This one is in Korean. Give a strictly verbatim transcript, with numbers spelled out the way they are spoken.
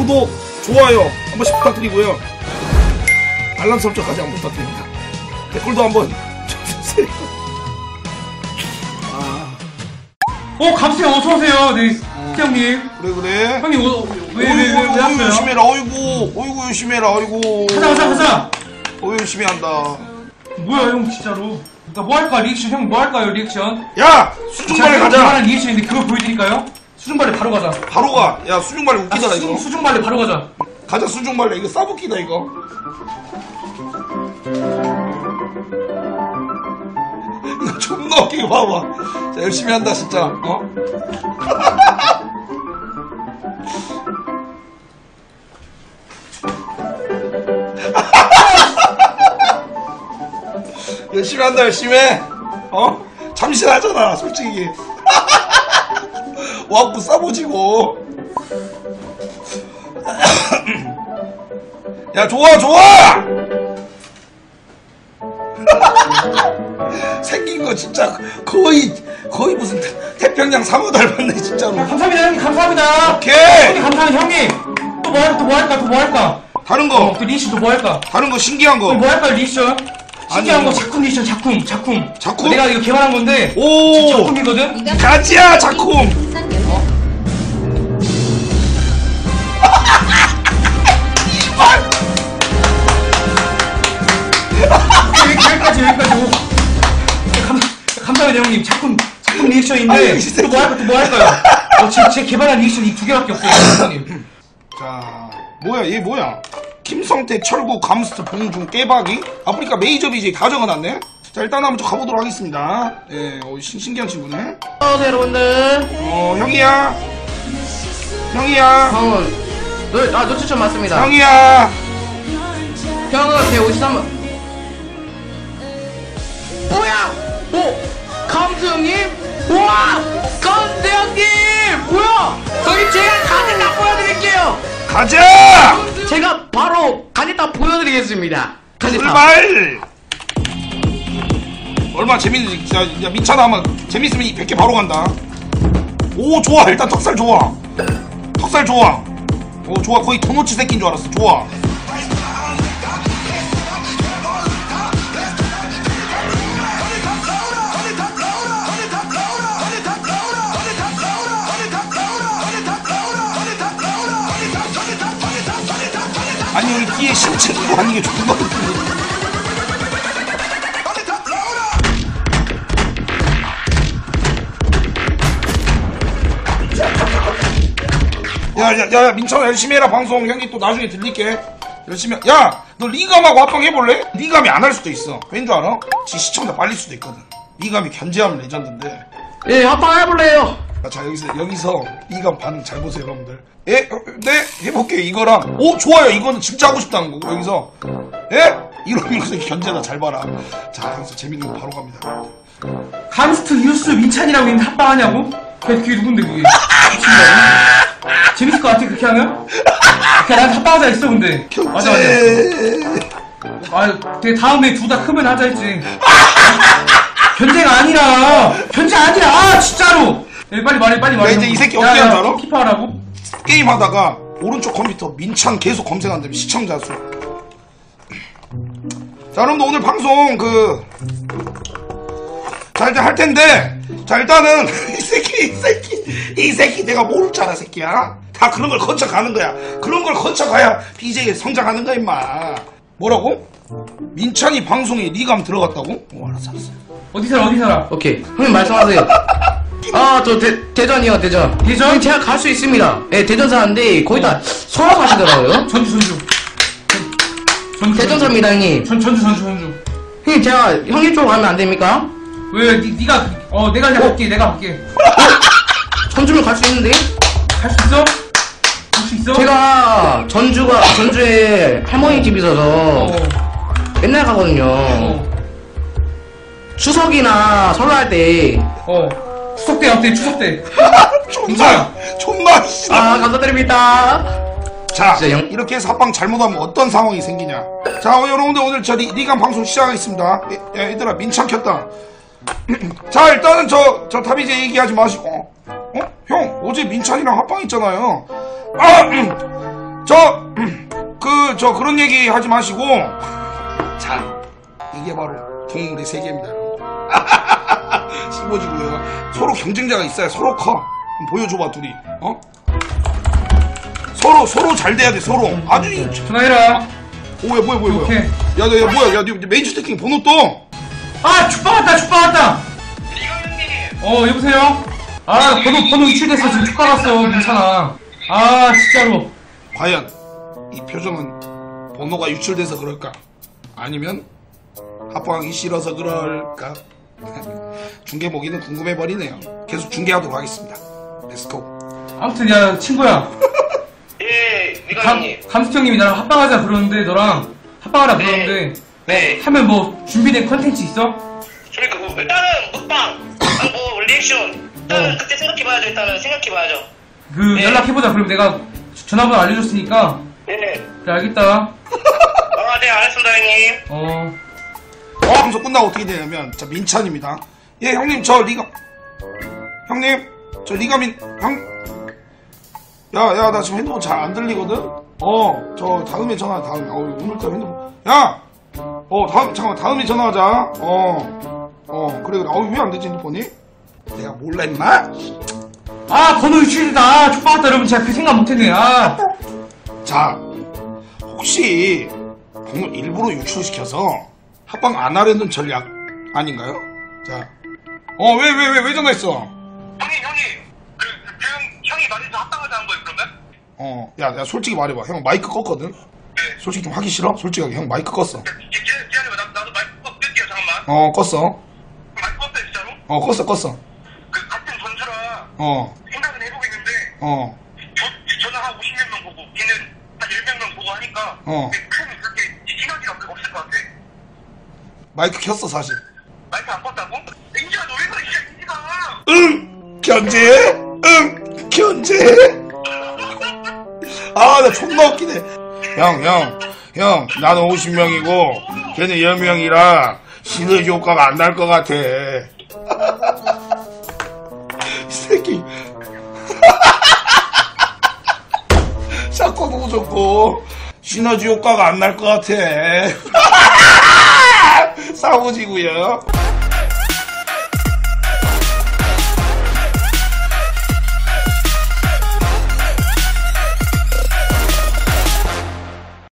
구독, 좋아요 한 번씩 부탁드리고요. 알람 설정까지 한번 부탁드립니다. 댓글도 한번 쳐주세요. 아. 어, 감수형 어서오세요. 네, 어. 형님. 그래, 그래. 형님, 어, 왜, 왜, 왜, 왜, 왜 왔어요? 열심히 해라, 어이구. 어이구, 열심히 해라, 어이구. 가자, 가자, 가자. 어, 열심히 한다. 뭐야, 형, 진짜로. 나 뭐 할까, 리액션? 형, 뭐 할까요, 리액션? 야! 수중발레 가자! 제가 리액션인데 그거 보여드릴까요? 수중발레 바로 가자. 바로 가. 야, 수중발레 웃기잖아, 아, 수, 이거. 수중발레 바로 가자. 가자, 수중발레. 이거 싸붙기다, 이거. 이거 존나 웃기게 봐봐. 자, 열심히 한다, 진짜. 어? 열심히 한다, 열심히 해. 어? 참신하잖아, 솔직히. 와꾸 싸보지고. 야, 좋아, 좋아! 생긴 거 진짜 거의, 거의 무슨 태평양 상어 닮았네, 진짜로. 야, 감사합니다, 형님, 감사합니다. 오케이! 형님, 감사합니다, 형님. 또 뭐 할까, 또 뭐 할까, 또 뭐 할까? 다른 거. 어, 또 리액션 또 뭐 할까? 다른 거, 신기한 거. 또 뭐 할까요, 리액션? 신기한 아니, 거, 작품 리액션, 작품, 작품. 작품? 내가 이거 개발한 건데. 오! 작품이거든? 가지야, 작품! 여기까지, 여기까지. 오. 감, 감사합니다, 형님. 작품, 작품 리액션인데. 아유, 또 뭐 할까, 또 뭐 할까요? 어, 제, 제 개발한 리액션 이 두 개밖에 없어요, 형님. 자, 뭐야, 얘 뭐야? 김성태, 철구, 감스트, 봉중, 깨박이? 아프리카 메이저 비제이 다 적어놨네? 자, 일단 한번 좀 가보도록 하겠습니다. 예, 어, 신, 신기한 친구네. 안녕하세요 여러분들. 어, 형이야. 형이야. 형은 노, 아 노출천 맞습니다. 형이야. 형은 백오십삼 번. 뭐야? 오! 감수 형님? 우와! 감수 형님! 뭐야? 저희 제가 가진 다 보여드릴게요! 가자! 제가 바로 가진 다 보여드리겠습니다. 가진 다. 출발! 얼마나 재밌는지, 야, 야, 민찬아, 한번 재밌으면 이 백 개 바로 간다. 오, 좋아. 일단 턱살 좋아. 턱살 좋아. 오, 좋아. 거의 도너츠 새끼인 줄 알았어. 좋아. 아니, 여기 뒤에 신체 그거 하는 게 좋은 것 같은데. 야, 야, 야, 민철아, 열심히 해라, 방송. 형이 또 나중에 들릴게. 열심히. 해. 야, 너 리감하고 합방 해볼래? 리감이 안 할 수도 있어. 왠 줄 알아? 지 시청자 빨릴 수도 있거든. 리감이 견제하면 레전드인데. 예, 합방 해볼래요. 자, 여기서, 여기서 리감 반응 잘 보세요, 여러분들. 예? 어, 네? 해볼게요, 이거랑. 오, 좋아요. 이거는 진짜 하고 싶다는 거고, 여기서. 예? 이러면서 견제다, 잘 봐라. 자, 여기서 재밌는 거 바로 갑니다. 감스트, 유스, 민찬이라고 있는데 합방하냐고? 그게, 그게 누군데, 그게? 재밌을 것 같아, 그렇게 하면? 그냥 나한테 합방하자 했어, 근데. 견제. 맞아, 맞아. 아유, 되게 다음에 둘 다 크면 하자 했지. 견제가 아니라! 견제 아니라! 아, 진짜로! 야, 빨리 말해, 빨리 말해. 야, 이제 이 새끼 어떻게 하는 줄 알아? 키퍼 하라고? 게임 하다가 오른쪽 컴퓨터 민찬 계속 검색한다면 시청자 수. 자, 여러분들 오늘 방송 그. 자, 일단 할 텐데. 자, 일단은 이 새끼, 이 새끼, 이 새끼 내가 모를 줄 알아, 새끼야. 다 그런 걸 거쳐 가는 거야. 그런 걸 거쳐 가야 비제이 성장하는 거야, 임마. 뭐라고? 민찬이 방송에 리감 들어갔다고? 오, 알았어, 알았어. 어디 살아, 어디 살아? 오케이. 형님 말씀하세요. 아, 저 대, 대전이요, 대전. 대전? 형님, 제가 갈 수 있습니다. 예, 대전 사는데 거의 다 서울 사시더라고요. 전주, 전주. 전주, 대전 삽니다, 형님. 전, 전주, 전주, 전주. 형님, 제가 형님 쪽으로 가면 안 됩니까? 왜, 니, 니가, 어, 내가 그냥 갈게, 내가 갈게. 전주면 갈 수 있는데? 갈 수 있어? 갈 수 있어? 제가 전주가, 전주에 할머니 집 있어서 어. 맨날 가거든요. 어. 추석이나 설날 때. 어. 추석 때 어때? 추석 때. 존나, 존나, 씨. 아, 감사드립니다. 자, 진짜 영- 이렇게 해서 합방 잘못하면 어떤 상황이 생기냐. 자, 어, 여러분들 오늘 저 리, 리감 방송 시작하겠습니다. 예, 야, 얘들아, 민찬 켰다. 자, 일단은 저, 저 탑이제 얘기하지 마시고. 어? 형, 어제 민찬이랑 합방 있잖아요. 아, 음. 저, 그, 저 그런 얘기 하지 마시고. 자, 이게 바로 동물의 세계입니다. 씹어지고요. 서로 경쟁자가 있어야 서로 커. 한번 보여줘봐, 둘이. 어? 서로, 서로 잘 돼야 돼, 서로. 아주, 이- 전화해라. 오, 야, 뭐야, 뭐야, 뭐야. 오케이. 야, 야, 야, 뭐야, 야, 니 메인 스태킹 번호 떠. 아, 축방 왔다, 축방 왔다. 어, 여보세요? 아, 번호, 번호 유출됐어. 지금 축방 왔어. 괜찮아. 아, 진짜로. 과연 이 표정은 번호가 유출돼서 그럴까? 아니면 합방하기 싫어서 그럴까? 중계 보기는 궁금해버리네요. 계속 중계하도록 하겠습니다. 렛츠고. 아무튼, 야, 친구야. 예, 감, 미관님. 감스트 형님이 나랑 합방하자 그러는데, 너랑 합방하라 네. 그러는데, 네. 하면 뭐, 준비된 컨텐츠 있어? 그러니까 뭐 일단은 먹방, 아, 뭐 리액션. 일단은 어. 그때 생각해봐야죠. 일단은 생각해봐야죠. 그, 네. 연락해보자. 그럼 내가 전화번호 알려줬으니까, 네. 그래, 알겠다. 아, 네, 알겠습니다, 형님. 어, 어, 방송 끝나고 어떻게 되냐면, 자, 민찬입니다. 예, 형님, 저 리가, 형님, 저 리가민, 형, 야, 야, 나 지금 핸드폰 잘 안 들리거든? 어, 저 다음에 전화, 다음에, 어, 오늘따라 핸드폰, 야! 어, 다음, 잠깐만, 다음에 전화하자. 어, 어, 그래, 그래. 어, 왜 안 되지, 핸드폰이? 내가 몰라, 임마? 아, 번호 유출이다. 아, 축방 왔다. 여러분, 제가 그 생각 못했네. 아. 자, 혹시, 번호 일부러 유출시켜서 합방 안 하려는 전략 아닌가요? 자, 어, 왜, 왜, 왜, 왜 전화했어? 형님, 형님. 그, 그 형, 형이 말해서 합방하자는 거예요, 그러면? 어, 야, 야, 솔직히 말해봐. 형 마이크 껐거든? 네. 솔직히 좀 하기 싫어? 솔직하게 형 마이크 껐어. 기, 기, 기다려봐. 나, 나도 마이크 껐, 끌게요, 잠깐만. 어, 껐어. 마이크 껐어요, 진짜로? 어, 껐어, 껐어. 그, 같은 전수라 어, 생각은 해보겠는데, 어, 저, 전화 한 오십 명 보고, 걔는 한 십 명 보고 하니까, 어. 큰 그렇게 시너지가 없을 것 같아. 마이크 켰어, 사실. 마이크 안 껐다고? 인지가 너 왜 그래, 진짜 인지가! 응! 견제! 응! 견제! 아, 나 존나 웃기네. 형, 형, 형, 나는 오십 명이고, 걔는 십 명이라, 시너지 효과가 안 날 것 같아. 이 새끼. 샷건 너무 좋고, 시너지 효과가 안 날 것 같아. 싸우지고요.